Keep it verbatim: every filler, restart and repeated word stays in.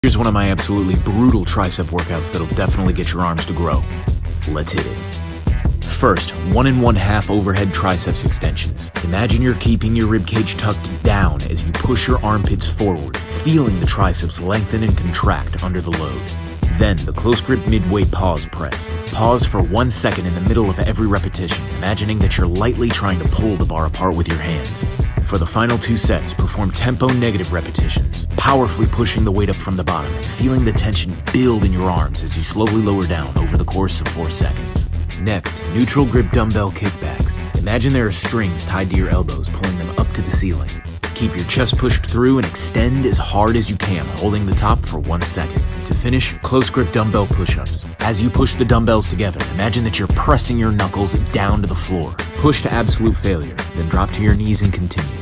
Here's one of my absolutely brutal tricep workouts that'll definitely get your arms to grow. Let's hit it. First, one and one half overhead triceps extensions. Imagine you're keeping your ribcage tucked down as you push your armpits forward, feeling the triceps lengthen and contract under the load. Then, the close grip mid-weight pause press. Pause for one second in the middle of every repetition, imagining that you're lightly trying to pull the bar apart with your hands. For the final two sets, perform tempo negative repetitions, powerfully pushing the weight up from the bottom, feeling the tension build in your arms as you slowly lower down over the course of four seconds. Next, neutral grip dumbbell kickbacks. Imagine there are strings tied to your elbows, pulling them up to the ceiling. Keep your chest pushed through and extend as hard as you can, holding the top for one second. To finish, close grip dumbbell push-ups. As you push the dumbbells together, imagine that you're pressing your knuckles down to the floor. Push to absolute failure, then drop to your knees and continue.